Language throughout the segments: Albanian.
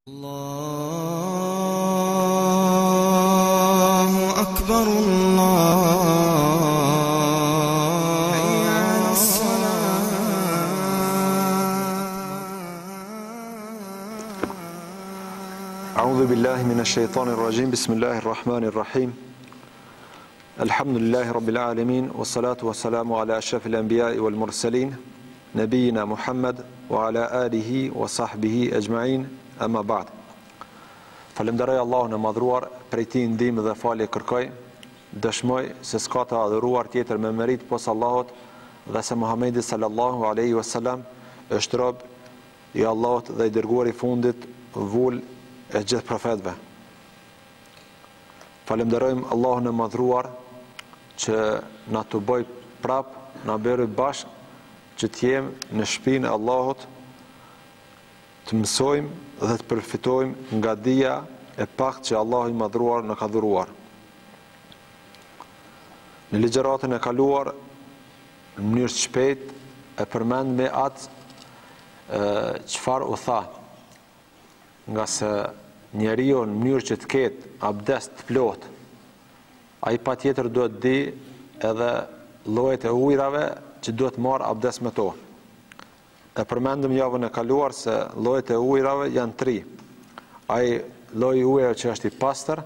الله أكبر الله حي على الصلاة أعوذ بالله من الشيطان الرجيم بسم الله الرحمن الرحيم الحمد لله رب العالمين والصلاة والسلام على أشرف الأنبياء والمرسلين نبينا محمد وعلى آله وصحبه أجمعين أما بعد. Falemderoj Allahun e madhruar, prej tij ndihmë dhe falje kërkoj, dëshmoj se s'ka të adhuruar tjetër me merit pos Allahut dhe se Muhamedi sallallahu alaihi wasallam është rob i Allahut dhe i dërguar i fundit, vull e gjithë profetëve. Falemderojmë Allahun e madhruar që na të bëj prap, na bëri bashkë që t'jem në shtëpinë e Allahut, të mësojmë dhe të përfitojmë nga dija e pak që Allahu i madhruar në ka dhuruar. Në ligjëratën e kaluar, në mënyrë të shpejtë, e përmend me atë çfarë u tha, nga se njeriu në mënyrë që të ketë abdes të plotë, ai patjetër duhet di edhe llojet e ujrave që duhet marrë abdes me to. E përmendëm javën e kaluar se llojet e ujrave janë 3. Ai lloji i ujrave që është i pastër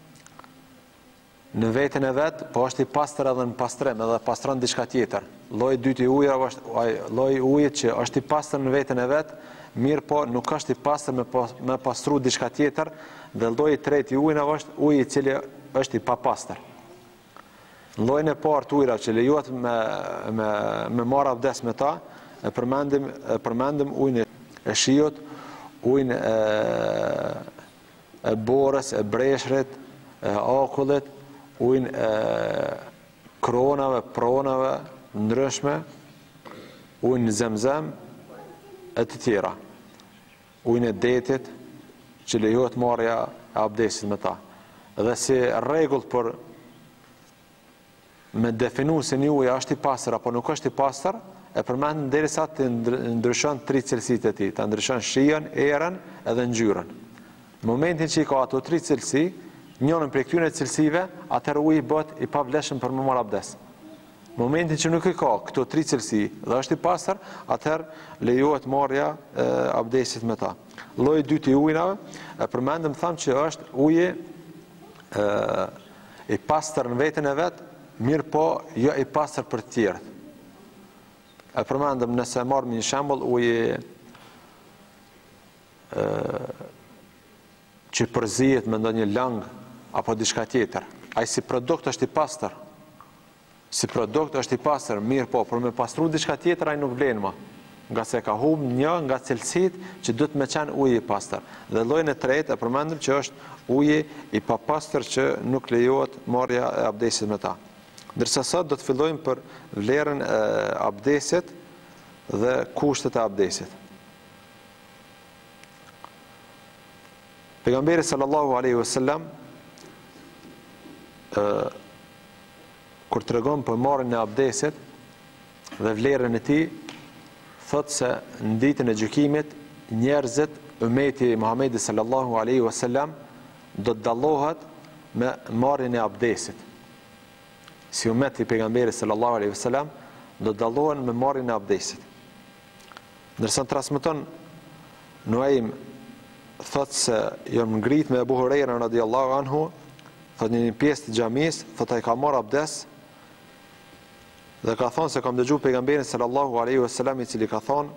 në veten e vet, po është i pastër edhe në pastrim, edhe pastron diçka tjetër. Lloji i dytë i ujrave është ai lloji i ujit që është i pastër në veten e vet, mirë po nuk është i pastër me pastru diçka tjetër, dhe lloji i tretë i ujrave është uji i cili është i papastër. Në llojin e parë të ujrave që lejohet me marrë abdes me ta, e përmendim ujin e shiut, ujin e borës, e breshrit, e akullit, ujin e kronave, pronave, ndryshme, ujin zemzem, e të tjera. Ujin e detit, që lejohet marrja e abdesit me ta. Dhe si rregull për me definu se një ujë është i pastër apo nuk është i pastër, e përmendëm derisa të ndryshon 3 cilësitë e tij, ta ndryshon shijen, erën edhe ngjyrën. Në momentin që i ka ato 3 cilësi, njërin prej këtyre cilësive, atëherë uji bëhet i pavlefshëm për me marrë abdes. Në momentin që nuk i ka këto 3 cilësi dhe është i pastër, atëherë lejohet marrja e abdesit me ta. Lloji i dytë i ujinave, e përmendëm thamë që është uji i pastër në veten e vet, mirë po jo i pastër për të tjerët. E përmendëm nëse marrim një shembull, uji që përzihet me ndonjë lang apo diçka tjetër. Ai si produkt është i pastër. Si produkt është i pastër, mirë po, për me pastru diçka tjetër ai nuk vlen më, nga se ka humbur një nga cilësitë që duhet me qenë uji i pastër. Dhe llojin e tretë e përmendëm që është uji i papastër që nuk lejohet marrja e abdesit me ta. Ndërsa sot do të fillojmë për vlerën e abdesit dhe kushtet e abdesit. Pejgamberi sallallahu alaihi wasallam kur tregon për marrjen e abdesit dhe vlerën e tij, thotë se në ditën e gjykimit njerëzit, ummeti i Muhamedit sallallahu alaihi wasallam, do të dallohet me marrjen e abdesit. Si ummeti i pejgamberit sallallahu alaihi wasallam do të dallohen me marrjen e abdesit. Ndërsa transmeton Nuaim, thotë se jam ngrit me Abu Huraira radhiyallahu anhu, thotë një pjesë të xhamisë, thotë ai ka marrë abdes dhe ka thonë se kam dëgjuar pejgamberin sallallahu alaihi wasallam i cili ka thonë: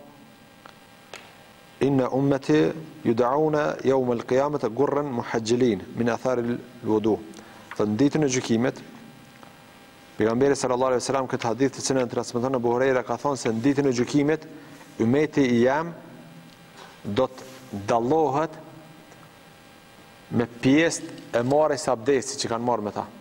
Inna ummati yud'auna yawm al-qiyamati ghurran muhajjalin min athar al-wudu. Në ditën e gjykimit, pejgamberi sallallahu alaihi wasallam këtë hadith të cilën e transmeton Abu Huraira ka thonë se në ditën e gjykimit ummeti i jam do të dallohet me pjesë e marrjes së abdesit që kanë marrë me ta.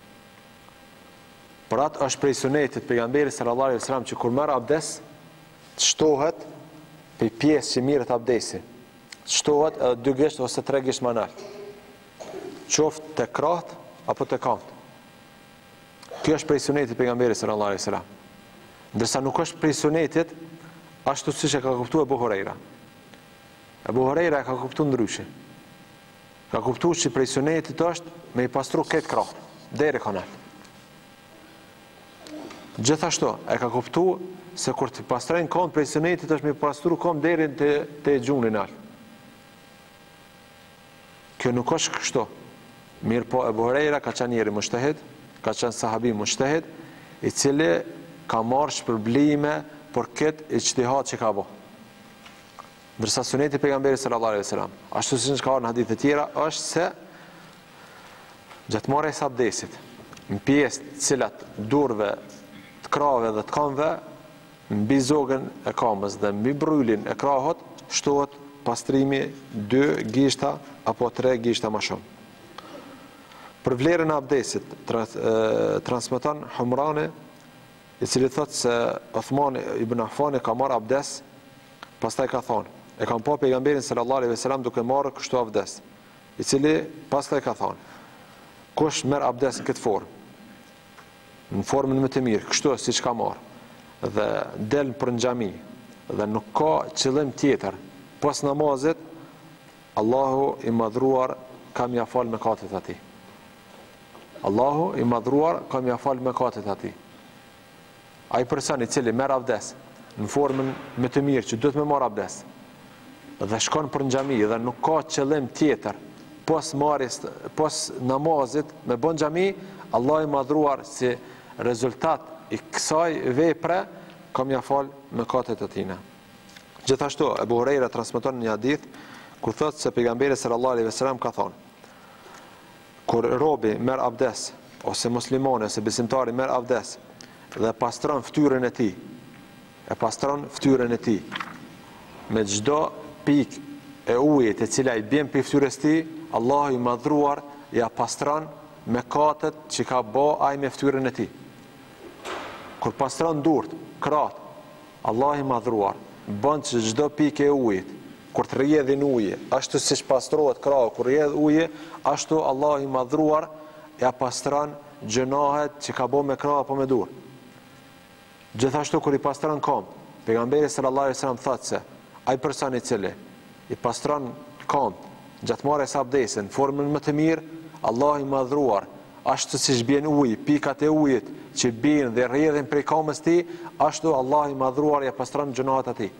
Por atë është prej sunetit pejgamberit sallallahu alaihi wasallam që kur merr abdes, të shtohet për pjesë që mirët abdesi. Të shtohet edhe 2 gisht ose 3 gisht më lart. Qoftë te krahët apo te këmbët. Kjo është prej sunetit pejgamberit sallallahu alaihi wasallam. Ndërsa nuk është prej sunetit ashtu siç e ka kuptuar Abu Huraira. Ebu Hurajra ka kuptu ndryshe. Ka kuptu që prej sunetit është me i pastru këtë krahët, deri kanal. Gjithashtu, e ka kuptu se kur të pastrojnë kom prej sunetit është me i pastru kom deri te gjunjë nal. Kjo nuk është kështu. Mirë po Ebu Hurajra ka qenë njeri mushtahid, ka qenë sahabi mushtahid, i cili ka marrë shpërblime për këtë ijtihad që ka bo. Ndërsa suneti pejgamberit sallallahu alaihi wasallam, ashtu siç ka në hadithe tjera, është se gjatë marrjes së abdesit, në pjesë të cilat durve, të krahëve dhe të këmbëve, mbi zogën e kamës dhe mbi bryllin e krahut, shtohet pastrimi 2 gishta apo 3 gishta më shumë. Për vlerën e abdesit transmeton Humrani, i cili thotë se Uthman ibn Affani ka marrë abdes, pastaj ka thonë, e kam pa pejgamberin sallallahu alaihi wasallam duke marrë kështu abdes, i cili pastaj ka thonë, kush merr abdes në këtë formë, në formën më të mirë, kështu siç ka marrë, dhe del për në xhami, dhe nuk ka qëllim tjetër pas namazit, Allahu i madhruar ka m'ia fal mëkatet atij. Allahu i madhruar ka m'ia fal mëkatet atij. Ai person i cili merr abdes në formën më të mirë që duhet me marr abdes dhe shkon për në xhami dhe nuk ka qëllim tjetër pos namazit me bën xhami, Allah i madhruar si rezultat i kësaj vepre ka m'ia fal mëkatet e tina. Gjithashtu Ebu Hurajra transmeton një hadith ku thotë se pejgamberi sallallahu alaihi wasallam ka thonë, kur robi merr abdes ose muslimani ose besimtari merr abdes dhe pastron fytyrën e tij, me çdo pikë e ujit e cila i bën për fytyrës tij, Allahu i madhruar ja pastron mëkatet që ka bë ai me fytyrën e tij. Kur pastron durt, krahët, Allahu i madhruar bën që çdo pikë e ujit, kur të rrjedhin uje, ashtu siç pastrohet krahu kur rrjedh uje, ashtu Allahu i madhruar ja pastron gjunahet që ka bë me krah apo me dur. Gjithashtu kur i pastron kom, pejgamberi sallallahu alaihi wasallam thotë se ai person i cili i pastron kom gjatë marrjes së abdesit në formën më të mirë, Allahu i madhruar, ashtu siç bën uji, pikat e ujit që bien dhe rrjedhin prej komës tij, ashtu Allahu i madhruar ja pastron gjunahet atij.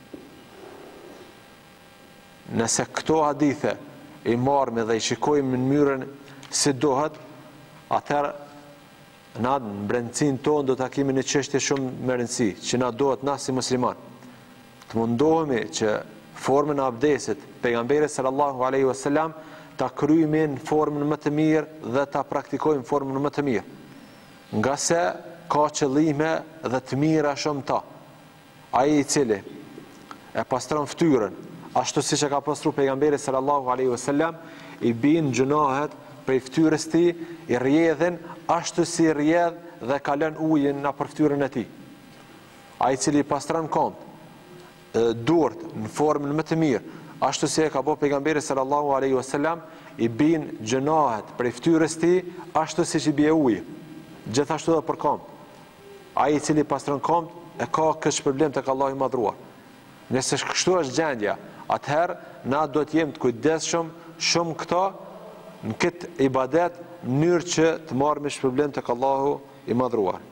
Nëse këto hadithe i marrëm dhe i shikojmë në mënyrën si duhet, atëherë na në brendësinë tonë do të kemi një çështje shumë me rëndësi, që na duhet na si musliman. Të mundohemi që formën e abdesit pejgamberit sallallahu alaihi wasallam ta kryejmë në formën më të mirë dhe ta praktikojmë formën më të mirë. Nga se ka qëllime dhe të mira shumë ta. Ai i cili e pastron fytyrën, ashtu siç e ka pastru pejgamberi sallallahu alaihi wasallam, i bin gjunahet prej fytyrës tij, i rrjedhin ashtu si rrjedh dhe kalon ujin nëpër fytyrën e tij. Ai i cili pastron kom, durt në formën më të mirë, ashtu si e ka bë pejgamberi sallallahu alaihi wasallam, i bin gjunahet prej fytyrës tij, ashtu siç i bie uji. Gjithashtu edhe për kom. Ai i cili pastron kom e ka këtë problem tek Allahu i madhruar. Nëse kështu është gjendja, atëherë na do të jemi të kujdesshëm shumë këto në këtë ibadet në mënyrë që të marrim shpërblim tek Allahu i madhruar.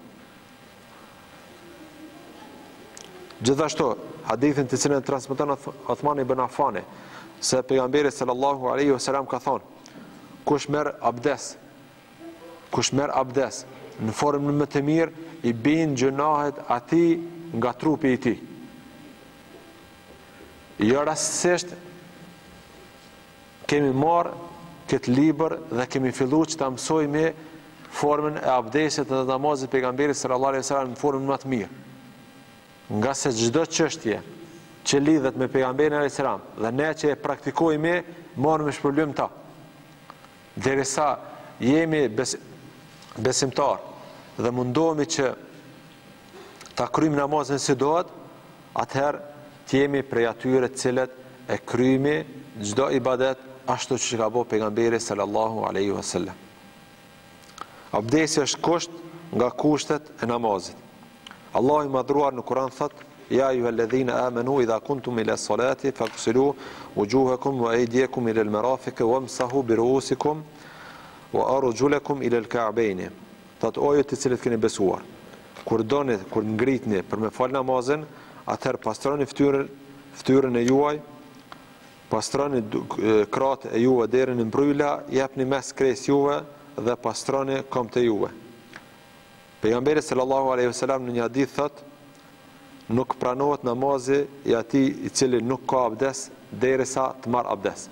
Gjithashtu, hadithin të cilën transmeton Uthman ibn Affani, se pejgamberi sallallahu alaihi wasallam ka thonë, kush merr abdes në formën më të mirë, i bin gjunahet atij nga trupi i tij. Jo rastësisht kemi marrë këtë libër dhe kemi filluar që ta mësojmë formën e abdesit dhe namazit pejgamberit sallallahu alaihi wasallam në formën më të mirë. Nga se çdo çështje që lidhet me pejgamberin alaihi salam dhe ne që e praktikojmë, marrim shpërblim ta. Derisa jemi besimtar dhe mundohemi që ta kryjmë namazin si duhet, atëherë të jemi prej atyre të cilët e kryjmë çdo ibadet ashtu që ka bë pejgamberi sallallahu alaihi wasallam. Abdesi është kusht nga kushtet e namazit. Allahu i madhruar në Kur'an thot: Ja ayyuhalladhina amanu idha kuntum ila salati faghsilu wujuhakum wa aydiyakum ila al-marafiq wamsahu bi ru'usikum wa arjulakum ila al-ka'bayn. Thot o ju të cilët keni besuar, kur ngritni për me fal namazin, atëherë pastroni fytyrën e juaj, pastroni kratë e juve deri në mbrojtje, jepni mes kres juve dhe pastroni këmbët e juve. Pejgamberi sallallahu alaihi wasallam në një hadith thot, nuk pranohet namazi i atij i cili nuk ka abdes derisa të marr abdes.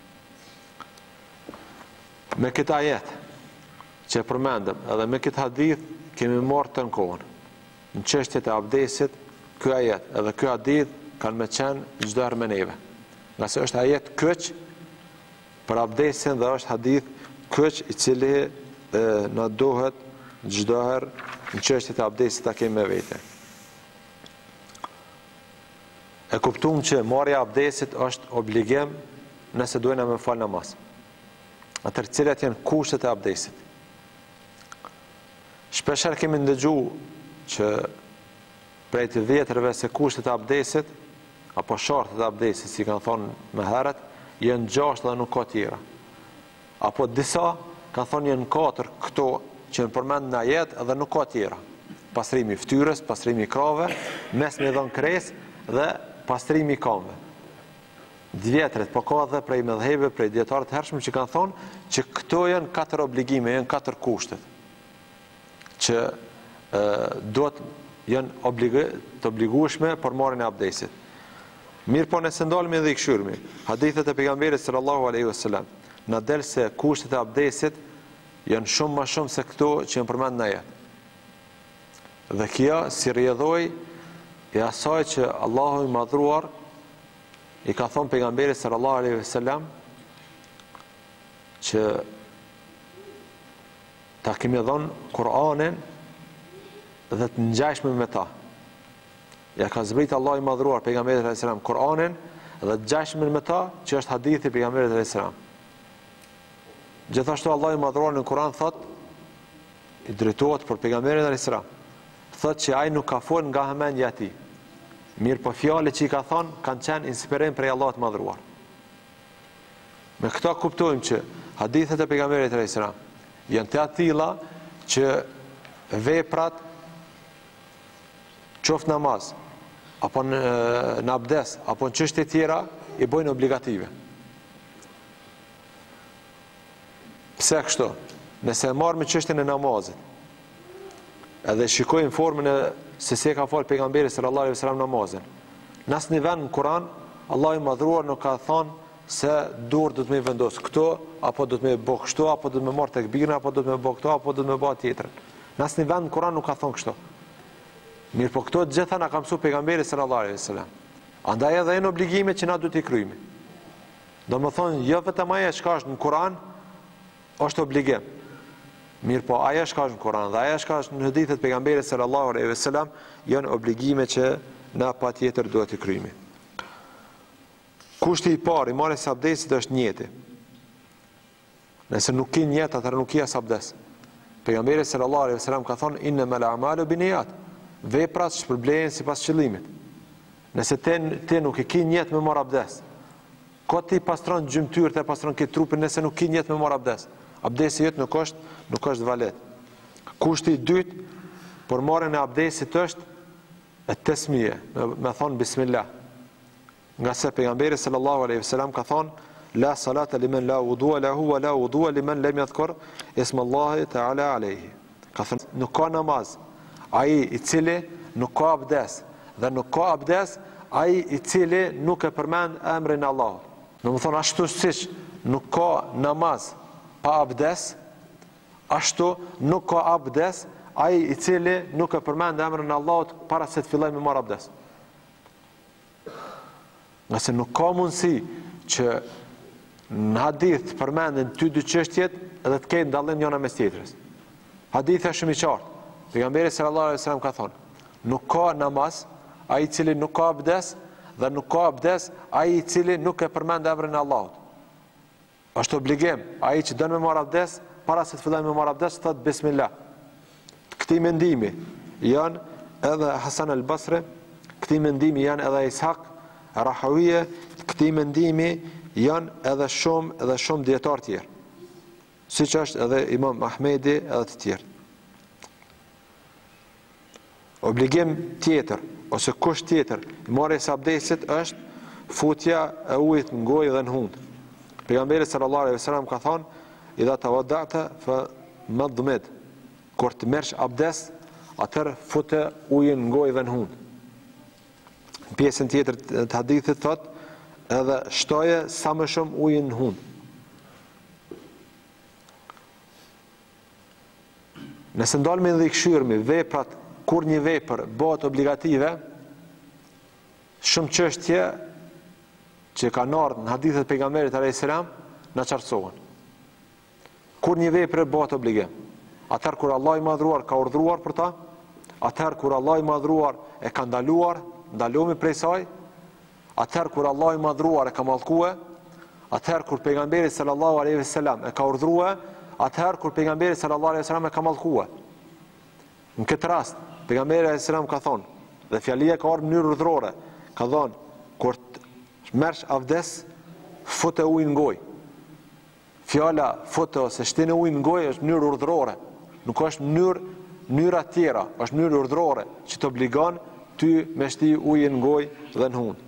Me këtë ajet që përmendëm edhe me këtë hadith kemi marrë të në kohën. Në çështjet e abdesit, ky ajet edhe ky hadith kanë me qenë çdo herë me neve. Nga se është ajet kyç për abdesin dhe është hadith kyç i cili na duhet çdo herë në çështjet e abdesit ta kemi me vete. E kuptuam që marrja e abdesit është obligim nëse duhen me fal namaz. Atëherë cilat janë kushtet e abdesit? Shpeshherë kemi ndëgjuar që prej të vjetërve se kushtet e abdesit apo shartet e abdesit, si kanë thonë më herët, janë 6 dhe nuk ka tjera. Apo disa kanë thonë janë 4 këto që në përmend në ajet dhe nuk ka tjera. Pastrimi i fytyrës, pastrimi i krave, mesme dhën kres dhe pastrimi i këmbëve. Vjetret, po ka dhe prej mëdhëve, prej dietarëve të hershëm që kanë thonë që këto janë 4 obligime, janë 4 kushtet që duhet janë të obligueshme për marrjen e abdesit. Mirë po nëse ndalemi dhe i këshyrmi, hadithet e pejgamberit sallallahu alaihi wasallam na del se kushtet e abdesit janë shumë më shumë se këto që janë përmendur në ajet. Dhe kjo si rrjedhoi e asaj që Allahu i madhruar i ka thonë pejgamberit sallallahu alaihi wasallam që ta kemi dhënë Kur'anin dhe të ngjashme me ta. Ja ka zbrit Allah i madhruar pejgamberit sallallahu alaihi wasallam Kur'anin dhe të ngjashme me ta që është hadithi pejgamberit sallallahu alaihi wasallam. Gjithashtu Allah i madhruar në Kur'an thot i drejtohet për pejgamberin sallallahu alaihi wasallam. Thot që ai nuk ka fol nga hamendja e tij. Mirë po fjalët që i ka thonë kanë qenë inspirim prej Allahut madhruar. Me këto kuptojmë që hadithet e pejgamberit sallallahu alaihi wasallam janë të tilla që veprat qoftë namaz apo në abdes apo në çështje tjera i bojnë obligative. Pse kështu? Nëse marrim çështjen e namazit edhe shikojmë formën e se si ka fal pejgamberi sallallahu alaihi wasallam namazin. Në asnjë vend në Kur'an Allahu i madhruar nuk ka thonë se dur do të më vendos këto apo do të më bëj kështu apo do të më marr tek birna apo do të më bëj këto apo do të më bëj tjetrën. Në asnjë vend në Kur'an nuk ka thonë kështu. Mirë po këto të gjitha na ka mësuar pejgamberi sallallahu alaihi wasallam. Andaj edhe janë obligime që na duhet të kryejmë. Domethënë jo vetëm ajo që është në Kur'an është obligim. Mirë po ajo që është në Kur'an dhe ajo që është në hadithet pejgamberit sallallahu alaihi wasallam janë obligime që na patjetër duhet të kryejmë. Kushti i parë i marrjes së abdesit është niyeti. Nëse nuk ke niyet, atëherë nuk ke as abdes. Pejgamberi sallallahu alaihi wasallam ka thonë innamal a'malu binniyat. Veprat shpërblehen sipas qëllimit. Nëse ti nuk e ke niyet me marr abdes, ko ti pastron gjymtyrët e pastron këtë trupin nëse nuk ke niyet me marr abdes. Abdesi jot nuk është valet. Kushti i dytë për marrjen e abdesit është at-tasmiyah, me thonë bismillah. Nga se pejgamberi sallallahu alaihi wasallam ka thonë la salata liman la wudhu'a lahu wa la wudhu'a liman lam yadhkur isma Allahi ta'ala alayhi. Ka thonë nuk ka namaz ai i cili nuk ka abdes dhe nuk ka abdes ai i cili nuk e përmend emrin e Allahut. Domethënë ashtu siç nuk ka namaz pa abdes, ashtu nuk ka abdes ai i cili nuk e përmend emrin e Allahut para se të fillojë me marr abdes. Nëse nuk ka mundësi që në hadith përmenden ty dy çështjet edhe të kenë dallim njëra mes tjetrës. Hadithi është shumë i qartë. Pejgamberi sallallahu alaihi wasallam ka thonë, nuk ka namaz ai i cili nuk ka abdes dhe nuk ka abdes ai i cili nuk e përmend emrin e Allahut. Është obligim ai që don me marr abdes, para se të fillojë me marr abdes, thot bismillah. Këtij mendimi janë edhe Hasan al-Basri, këtij mendimi janë edhe Ishaq Rahawije, këtij mendimi janë edhe shumë dietar tjerë, siç është edhe Imam Ahmedi edhe të tjerë. Obligim tjetër ose kusht tjetër i marrjes së abdesit është futja e ujit në gojë dhe në hund. Pejgamberi sallallahu alaihi wasallam ka thënë: "Idha tawadda'ta fa madmid." Kur të merrsh abdes, atëherë fute ujin në gojë dhe në hund. Në pjesën tjetër të hadithit thotë edhe shtoje sa më shumë ujin në hund. Nëse ndalmi dhe i këshyrmi veprat, kur një vepër bëhet obligative, shumë çështje që kanë ardhur në hadithet pejgamberit alayhis salam na qartësohen. Kur një vepër bëhet obligim, atëherë kur Allah i madhruar ka urdhëruar për ta, atëherë kur Allah i madhruar e ka ndaluar, ndalomi prej saj, atëherë kur Allah i madhruar e ka mallkuar, atëherë kur pejgamberi sallallahu alaihi wasallam e ka urdhëruar, atëherë kur pejgamberi sallallahu alaihi wasallam e ka mallkuar. Në këtë rast, pejgamberi alaihi salam ka thonë, dhe fjalia ka ardhur në mënyrë urdhërore, ka thonë, kur mersh abdes, fute ujin në gojë. Fjala fute ose shtin ujin në gojë është mënyrë urdhërore, nuk është mënyra tjera, është mënyrë urdhërore që të obligon ty me shti ujin në gojë dhe në hund.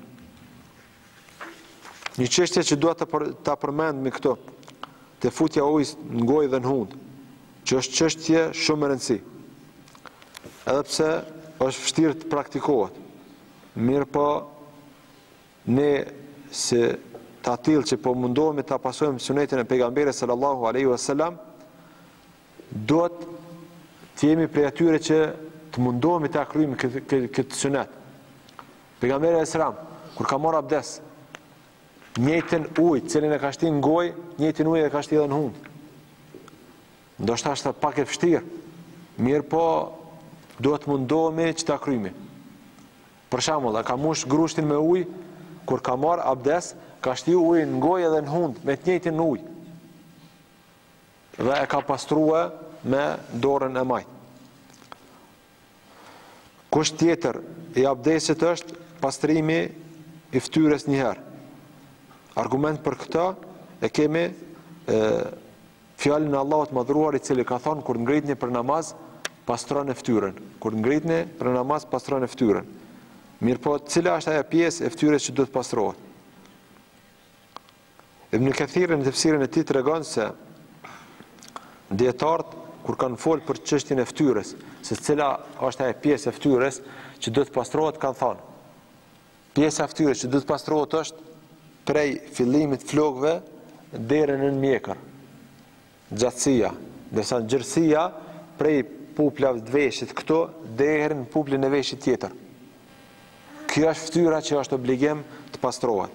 Një çështje që dua ta përmend me këto, te futja e ujit në gojë dhe në hund, që është çështje shumë e rëndësishme. Edhe pse është vështirë të praktikohet. Mirë po, ne si të atill që po mundohemi të pasojmë sunetin e pejgamberit sallallahu alaihi wasallam, duhet të jemi prej atyre që të mundohemi të kryejmë këtë sunet. Pejgamberi alaihi salam, kur ka marrë abdes, njëjtin ujë, cilin e ka shti në gojë, njëjtin ujë e ka shti edhe në hund. Ndoshta është pak e vështirë, mirë po duhet mundohemi që ta kryejmë. Për shembull, ka mush grushtin me ujë, kur ka marrë abdes, ka shti ujë në gojë edhe në hund me të njëjtin ujë. Dhe e ka pastruar me dorën e majtë. Kusht tjetër i abdesit është pastrimi i fytyrës një herë. Argument për këtë e kemi fjalën e Allahut madhruar, i cili ka thonë kur ngritni për namaz, pastroni fytyrën. Kur ngritni për namaz, pastroni fytyrën. Mirë po, cila është ajo pjesë e fytyrës që duhet pastrohet? Ibn Kathir në tefsirin e tij tregon se dietarët kur kanë folur për çështjen e fytyrës, se cila është ajo pjesë e fytyrës që duhet pastrohet, kanë thënë: pjesa e fytyrës që duhet pastrohet është prej fillimit flokëve deri në mjekër. Gjatësia, ndërsa gjerësia prej puplave të veshit këto deri në puplin e veshit tjetër. Kjo është fytyra që është obligim të pastrohet.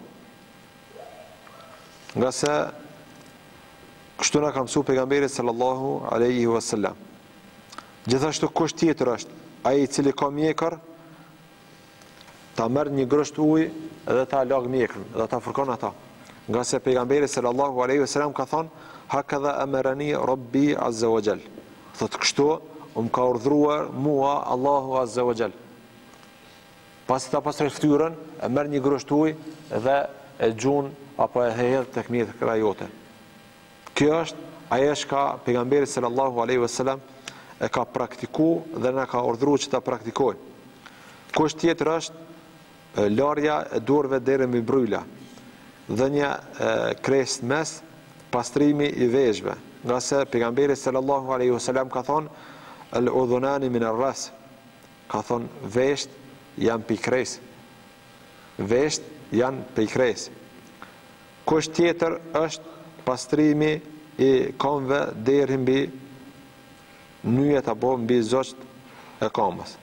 Nga se kështu na ka mësuar pejgamberi sallallahu alaihi wasallam. Gjithashtu kusht tjetër është ai i cili ka mjekër ta merr një grosht ujë dhe ta lag mjekrën dhe ta fërkon ata. Nga se pejgamberi sallallahu alaihi wasallam ka thonë: "Hakadha amarani Rabbi azza wa jall." Thotë kështu ka urdhëruar mua Allahu azza wa jall. Pasi ta pastroj fytyrën, e merr një grosht ujë dhe e gjun apo e hedh tek mjekra jote. Kjo është ajo që pejgamberi sallallahu alaihi wasallam e ka praktikuar dhe na ka urdhëruar që ta praktikojmë. Kusht tjetër është larja e dorëve deri mbi bryla, dhënia kresë mes, pastrimi i veshëve. Nga se pejgamberi sallallahu alaihi wasallam ka thonë: "Al-udhunani min ar-ras." Ka thonë vesht janë pikres. Vesht janë pikres. Kusht tjetër është pastrimi i këmbëve deri mbi nyjet apo mbi zogjt e këmbës.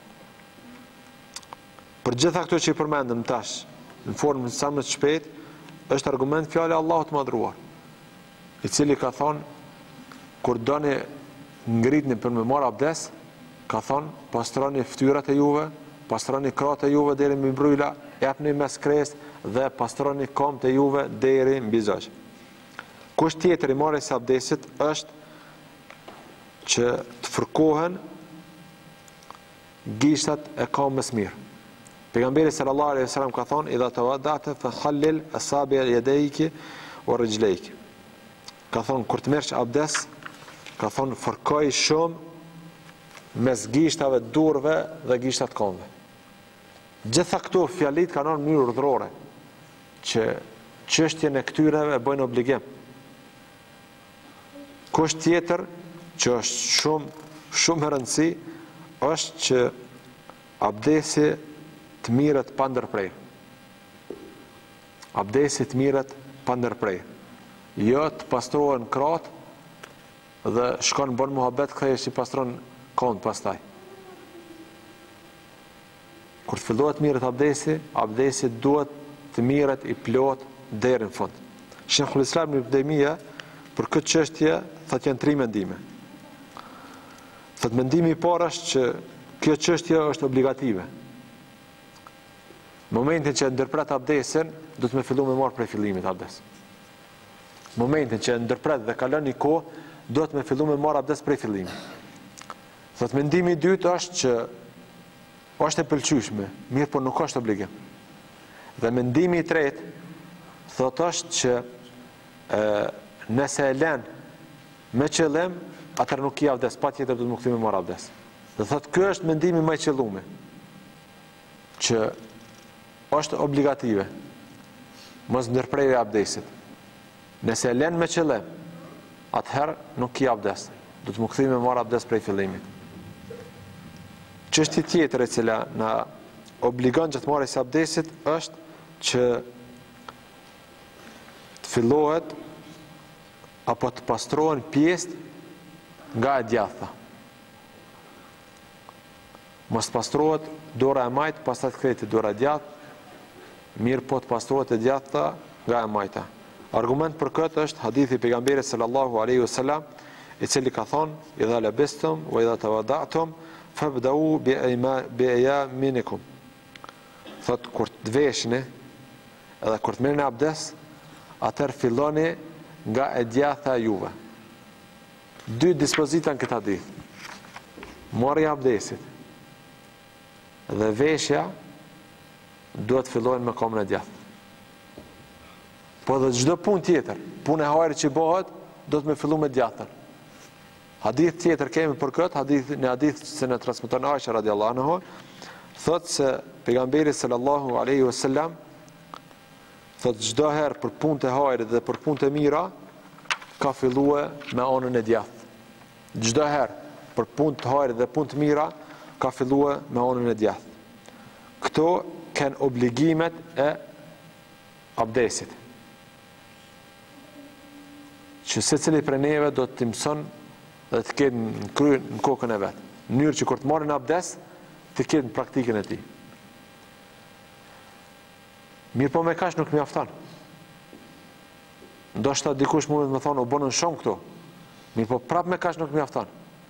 Për gjitha këto që i përmendëm tash, në formë sa më të shpejt, është argument fjala e Allahut madhruar, i cili ka thonë: kur doni ngritni për me marrë abdes, ka thonë pastroni fytyrat e juve, pastroni krahët e juve deri mbi bryla, japni mes kresë dhe pastroni këmbët e juve deri mbi zogj. Kusht tjetër i marrjes së abdesit është që të fërkohen gishtat e këmbës mirë. Pejgamberi sallallahu alaihi wasallam ka thonë: "Idha tawadda'ta fa khallil asabi' yadayki wa rijlayki." Ka thonë kur të merresh abdes, ka thonë fërkoj shumë mes gishtave të durve dhe gishtat këmbëve. Gjitha këto fjalit kanë në mënyrë urdhërore, që çështjen e këtyreve e bëjnë obligim. Kusht tjetër që është shumë e rëndësi, është që abdesi të mirët pa ndërprerje. Abdesi të mirët pa ndërprerje. Jo të pastrohen kratë dhe shkon bën muhabet kthehesh i pastron këmbët pastaj. Kur të fillohet mirët abdesi duhet të mirët i plot deri në fund. Sheikhul Islam Ibn Taymija për këtë çështje thotë janë 3 mendime. Thotë mendimi i parë është që kjo çështje është obligative. Momentin që ndërpret abdesin, do të me fillu me marë prej fillimit abdes. Momentin që ndërpret dhe kalon një kohë, do të me fillu me marë abdes prej fillimit. Thotë mendimi i dytë është që është e pëlqyeshme, mirë por nuk është obligim. Dhe mendimi i tretë thotë është që nëse e lën me qëllim, atëherë nuk ka abdes, patjetër do të më kthej me marë abdes. Dhe thotë ky është mendimi më i qëlluar, që është obligative, mos ndërprerje e abdesit. Nëse e lën me qëllim, atëherë nuk ka abdes, do të më kthej me marë abdes prej fillimit. Çështja tjetër e cila na obligon gjatë marrjes së abdesit është që të fillohet apo të pastrohen pjesë nga e djatha. Mos pastrohet dora e majtë, pastaj të kthehej dora e djathtë, mirë po të pastrohet e djathta nga e majta. Argument për këtë është hadithi i pejgamberit sallallahu alaihi wasallam, i cili ka thonë: "Idha labistum wa idha tawada'tum fabda'u bi ayaminikum." Thot kur të veshni edhe kur të merrni abdes, atëherë filloni nga e djatha e juve. 2 dispozita në këtë hadith. Marrja e abdesit dhe veshja duhet fillojnë me komën e djathtë. Po dhe çdo punë tjetër, punë e hajrit që bëhet, do të me fillu me djathtën. Hadith tjetër kemi për këtë, në hadith që në transmeton Aisha radiallahu anha, thot se pejgamberi sallallahu alaihi wasallam thot çdo herë për punë e hajrit dhe për punë e mira ka filluar me anën e djathtë. Çdo herë për punë të hajrit dhe punë të mira ka filluar me anën e djathtë. Këto kanë obligimet e abdesit, që secili prej neve do të mëson dhe të ketë në kokën e vetë. Në mënyrë që kur të marrin abdes, të ketë në praktikën e tij. Mirë po me kash nuk mjafton. Ndoshta dikush mund të më thonë, "O bënën shumë këto." Mirë po prap me kash nuk mjafton.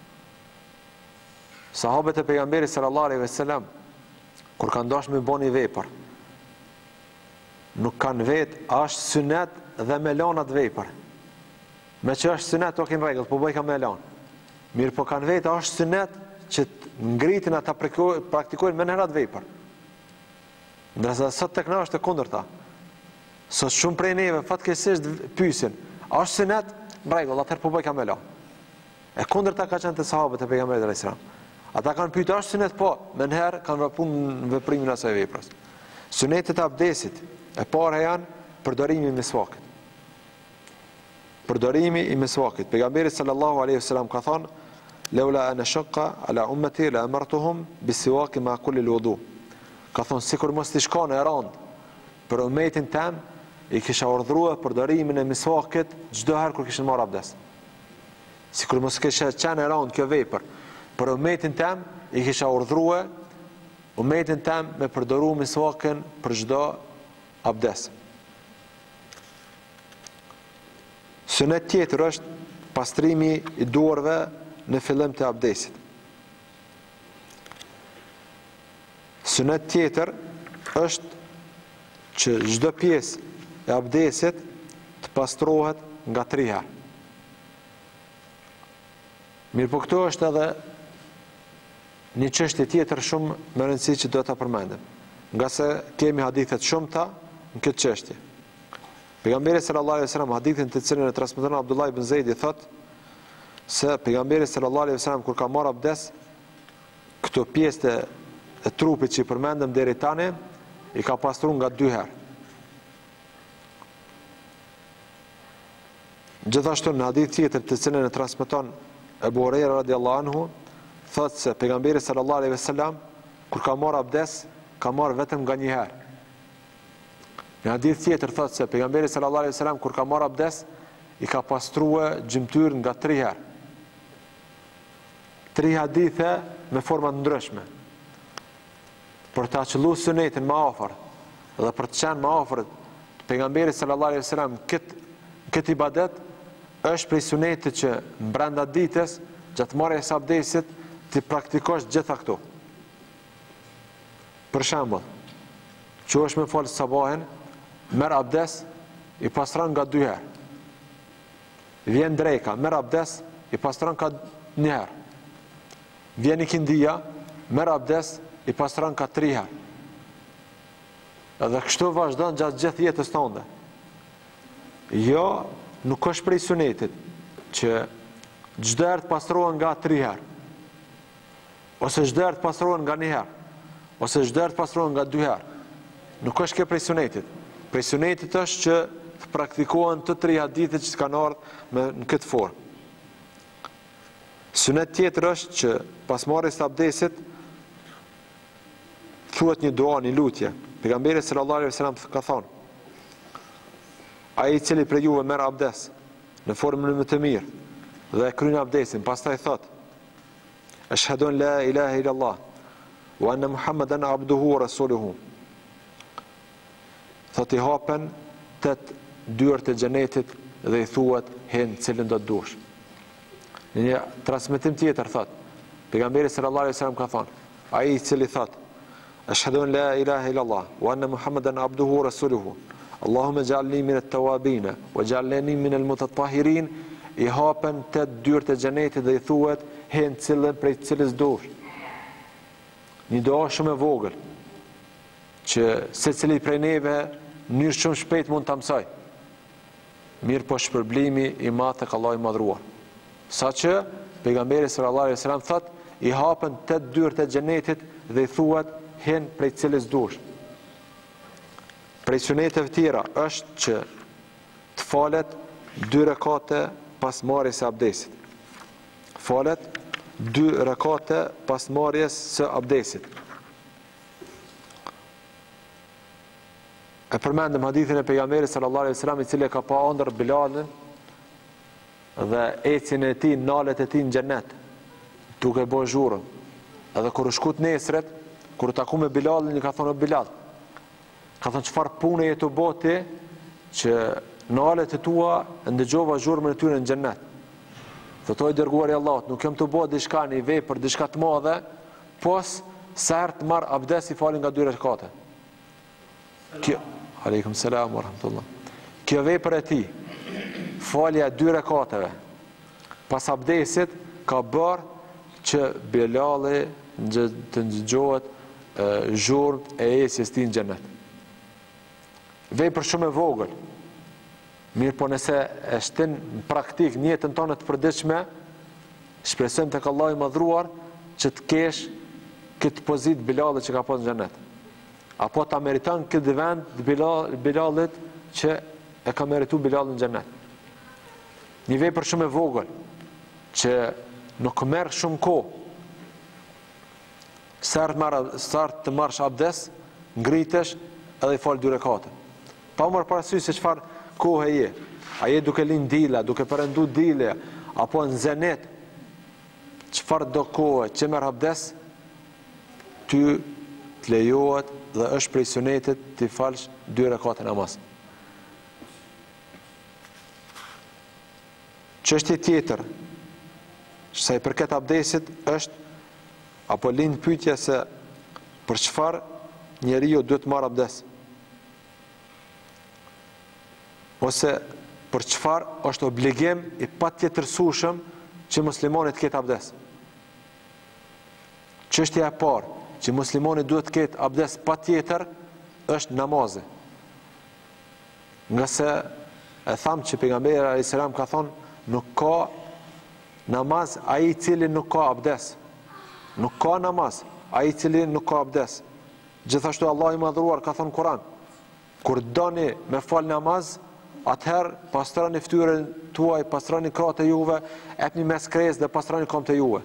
Sahabët e pejgamberit sallallahu alaihi wasallam kur kanë dashur me bëni vepër, nuk kanë vetë, a është sunet dhe me lanat vepër. Me që është sunet, o kënë regull, po bëjka me lanë. Mirë po kanë vetë, a është sunet që ngritin ata praktikojnë me nërat vepër. Ndërsa sot tek na është e kundërta. Sot shumë prej neve fatkeqësisht pyesin, a është sunet? Në regull, atëherë po bëjka me lanë. E kundërta ka qenë të sahabët e pejgamberit alayhis salam. Ata kanë pyetur, a është sunet? Po, me nëherë kanë vepruar në veprimin e asaj veprës. Sunetet e abdesit e para janë përdorimi i misvakit. Përdorimi i misvakit. Pejgamberi sallallahu alaihi wasallam ka thënë: "Laula an ashqa ala ummati la amartuhum bisiwak ma kulli alwudu." Ka thënë sikur mos t'i shkon e rand për ummetin tim, i kisha urdhëruar përdorimin e misvakit çdo herë kur kishin marrë abdes. Sikur mos kisha qenë e rand kjo vepër për ummetin tim, i kisha urdhëruar ummetin tim me përdoru misvakin për çdo abdes. Sunet tjetër është pastrimi i duarve në fillim të abdesit. Sunet tjetër është që çdo pjesë e abdesit të pastrohet nga 3 herë. Mirë po këto është edhe një çështje tjetër shumë më rëndësishme që do ta përmendem. nga se kemi hadithet shumëta në këtë çështje. Pejgamberi sallallahu alaihi wasallam, hadithin të cilin e transmeton Abdullah ibn Zeidi, thot se pejgamberi sallallahu alaihi wasallam kur ka marrë abdes, këto pjesë e trupit që i përmendëm deri tani i ka pastruar nga 2 herë. Gjithashtu në hadith tjetër të cilin e transmeton Ebu Hurajra radiallahu anhu, thot se pejgamberi sallallahu alaihi wasallam kur ka marrë abdes, ka marrë vetëm nga 1 herë. Në hadith tjetër thot se pejgamberi sallallahu alaihi wasallam kur ka marrë abdes, i ka pastruar gjymtyrën nga 3 herë. 3 hadithe me forma të ndryshme. Për ta qelluar sunetin më afër dhe për të qenë më afër pejgamberit sallallahu alaihi wasallam këtë ibadet, është prej sunetit që brenda ditës, gjatë marrjes së abdesit, ti praktikosh gjitha këto. Për shembull, që është me falë sabahin, merr abdes, i pastron nga 2 herë. Vjen dreka, merr abdes, i pastron ka 1 herë. Vjen ikindia, merr abdes, i pastron ka 3 herë. Edhe kështu vazhdon gjatë gjithë jetës tonë. Jo, nuk është prej sunetit që çdo herë të pastrohen nga 3 herë, ose çdo herë të pastrohen nga 1 herë, ose çdo herë të pastrohen nga 2 herë. Nuk është kjo prej sunetit. Prej sunetit është që të praktikohen të 3 hadithet që kanë ardhur në këtë formë. Sunet tjetër është që pas marrjes së abdesit thuhet një dua, një lutje. Pejgamberi sallallahu alaihi wasallam ka thonë: ai i cili prej juve merr abdes në formën më të mirë dhe e kryen abdesin, pastaj thot: Ashhadu an la ilaha illallah wa anna Muhammadan abduhu wa rasuluhu. Thot i hapen 8 dyert e xhenetit dhe i thuhet hen cilën do të dush. Në një transmetim tjetër thot, pejgamberi sallallahu alaihi wasallam ka thonë: ai i cili thot: Ashhadu an la ilaha illallah wa anna Muhammadan abduhu wa rasuluhu. Allahumma ij'alni min at-tawabin wa ij'alni min al-mutatahhirin, i hapen 8 dyert e xhenetit dhe i thuhet hen cilën prej cilës dush. Një dua shumë e vogël që secili prej neve në mënyrë shumë shpejt mund ta mësoj. Mirë po shpërblimi i madh tek Allahu i madhruar. Saqë pejgamberi sallallahu alaihi wasallam thot, i hapen 8 dyert e xhenetit dhe i thuhet hen prej cilës dush. Prej suneteve tjera është që të falet 2 rekate pas marrjes së abdesit. Falet 2 rekate pas marrjes së abdesit. E përmendëm hadithin e pejgamberit sallallahu alaihi wasallam, i cili ka pa ëndër Bilalin dhe ecjen e tij, nalet e tij në xhenet, duke bërë zhurrën. Edhe kur u shkut nesret, kur u taku me Bilalin, i ka thonë: Bilal, ka thonë, çfarë pune je të bëti që nalet e tua ndëgjova zhurmën e tyre në xhenet? Thotoi dërguari i Allahut, nuk jam të bëj diçka në vepër, diçka të madhe, pos sa herë të marr abdes i falin nga 2 rekate. Kjo, aleikum selam wa rahmatullah. Kjo vepër e tij, falja 2 rekateve pas abdesit, ka bërë që Bilali të ndëgjohet zhurmë e ecjes tij në xhenet. Vepër shumë e vogël. Mirë po nëse e shtin në praktik në jetën tonë të përditshme, shpresojmë tek Allahu i madhruar që të kesh këtë pozitë Bilalit që ka pas në xhenet. Apo ta meriton këtë vend Bilalit që e ka merituar Bilali në xhenet. Një vepër shumë e vogël që nuk merr shumë kohë. Sa të marrësh abdes, ngritesh edhe i fal 2 rekate. Pa marrë parasysh se çfarë kohë je. A je duke lind dila, duke përëndu dile, apo në zenet, çfarë do kohë që merr abdes, ty të lejohet dhe është prej sunetit të falsh 2 rekate namaz. Çështje tjetër, sa i përket abdesit, është apo lind pyetja se për çfarë njeriu duhet të marrë abdes. Ose për çfarë është obligim i patjetërsueshëm që muslimani të ketë abdes. Çështja e parë, që muslimoni duhet të ketë abdes pa tjetër, është namazi. Nga se e thamë që pejgamberi a.s. ka thonë, nuk ka namaz ai i cili nuk ka abdes. Nuk ka namaz ai i cili nuk ka abdes. Gjithashtu Allah i madhruar ka thonë Kur'an, kur doni me fal namaz, atëherë pastroni fytyrën tuaj, pastroni krahët e juve, epni mes kres dhe pastroni këmbët e juve.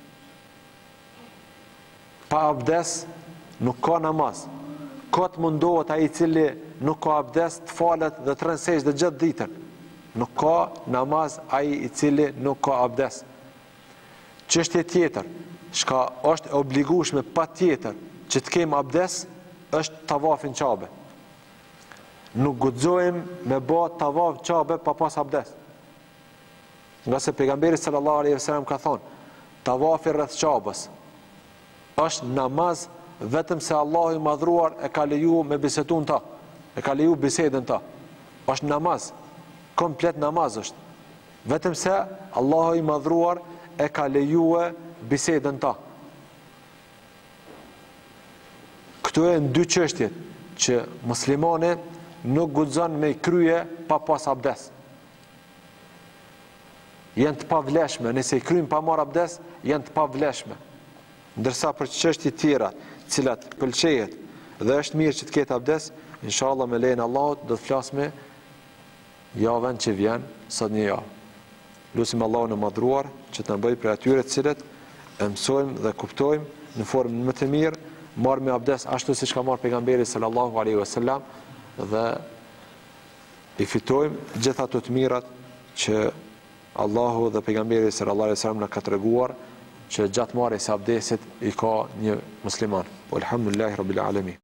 Pa abdes nuk ka namaz. Kot mundohet ai i cili nuk ka abdes të falet dhe të rënë sejdë gjatë ditën. Nuk ka namaz ai i cili nuk ka abdes. Çështje tjetër, çka është e obligueshme patjetër që të kem abdes, është tavafin Kabe. Nuk guxojmë me bë tavaf Kabe pa pas abdes. Nga se pejgamberi sallallahu alaihi wasallam ka thonë, tavafi rreth Kabës është namaz vetëm se Allahu i madhruar e ka leju me bisedun ta, e ka leju bisedën ta. Është namaz, komplet namaz është. Vetëm se Allahu i madhruar e ka lejue bisedën ta. Këtu e në dy çështjet që muslimani nuk guxon me i krye pa pas abdes. Janë të pavlefshme, nëse i kryjnë pa marr abdes, janë të pavlefshme. Ndërsa për çështje tjera, cilat pëlqejet dhe është mirë që të ketë abdes, inshallah me lejen e Allahut do të flasim javën që vjen, sot një javë. Lutim Allahun e madhruar që të na bëjë për atyre të cilët e mësojmë dhe kuptojmë në formën më të mirë, marrë me abdes ashtu siç ka marrë pejgamberi sallallahu alaihi wasallam dhe i fitojmë gjithë ato të mirat që Allahu dhe pejgamberi sallallahu alaihi wasallam na ka treguar që gjatë marrjes së abdesit i ka një musliman. Alhamdulillahi rabbil alamin.